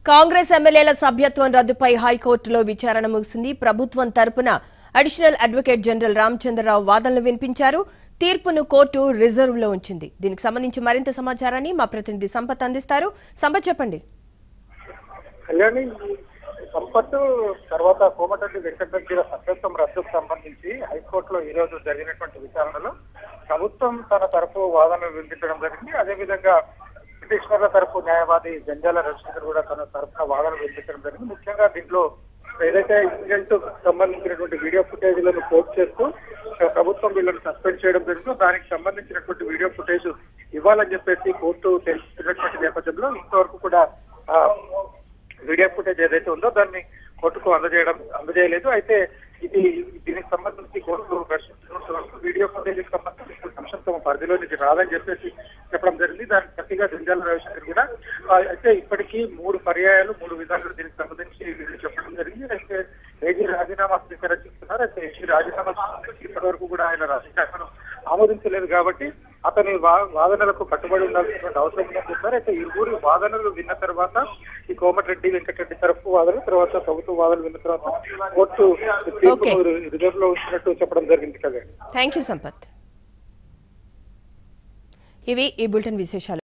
కాంగ్రెస్ ఎమ్మెల్యేల సభ్యత్వం రద్దుపై హైకోర్టులో విచారణ ముగిసింది. ప్రభుత్వం తరపున అడిషనల్ అడ్వకేట్ జనరల్ రామచంద్రరావు వాదనలు వినిపించారు. తీర్పును కోర్టు రిజర్వ్లో ఉంచింది. దీనికి సంబంధించి మరింత సమాచారాన్ని మా ప్రతినిధి సంపత్ అందిస్తారు. సంపత్, చెప్పండి. కళ్యాణి, సంపత్ తర్వాత కోమటిరెడ్డి వెంకటరెడ్డి సభ్యత్వం రద్దుకు సంబంధించి హైకోర్టులో ఈ రోజు జరిగినటువంటి విచారణలో ప్రభుత్వం తన తరఫు వాదనలు వినిపించడం జరిగింది. అదేవిధంగా పిటిషనర్ల తరఫు న్యాయవాది జంజాల రవిశంకర్ కూడా తన తరఫున వాదనలు వినిపించడం జరిగింది. ముఖ్యంగా దీంట్లో ఏదైతే ఇన్సిడెంట్ సంబంధించినటువంటి వీడియో ఫుటేజ్లను పోస్ట్ చేస్తూ ప్రభుత్వం వీళ్ళని సస్పెండ్ చేయడం జరిగిందో దానికి సంబంధించినటువంటి వీడియో ఫుటేజ్ ఇవ్వాలని చెప్పేసి కోర్టు తెలుస్తున్నటువంటి నేపథ్యంలో ఇంతవరకు కూడా వీడియో ఫుటేజ్ ఏదైతే ఉందో దాన్ని కోర్టుకు అందజేయలేదు. అయితే దీనికి సంబంధించి కోర్టు వీడియో ఫుటేజ్ సంబంధించి అంశం తమ పరిధిలో నుంచి రాదని చెప్పేసి చెప్పడం జరిగింది. దానికి ప్రతిగా జంజాల రవిశంకర్ కూడా అయితే ఇప్పటికీ 3 పర్యాయాలు 3 విధాలు దీనికి సంబంధించి చెప్పడం జరిగింది. అయితే ఏజీ రాజీనామా స్వీకరిస్తున్నారు. అయితే ఏజీ రాజీనామా ఇప్పటి వరకు కూడా ఆయన రాజీనామాను ఆమోదించలేదు కాబట్టి అతని వాదనలకు కట్టుబడి ఉండాల్సినటువంటి అవసరం ఉందని చెప్పారు. అయితే ఇరువురు వాదనలు విన్న తర్వాత ఈ కోమటిరెడ్డి వెంకటరెడ్డి తరఫు వాదనలు తర్వాత ప్రభుత్వ వాదనలు విన్న తర్వాత కోర్టు రిజర్వ్ లో ఉంచినట్టు చెప్పడం జరిగింది కదా. Thank you Sampath. ఇవి ఈ బులెటిన్ విశేషాలు.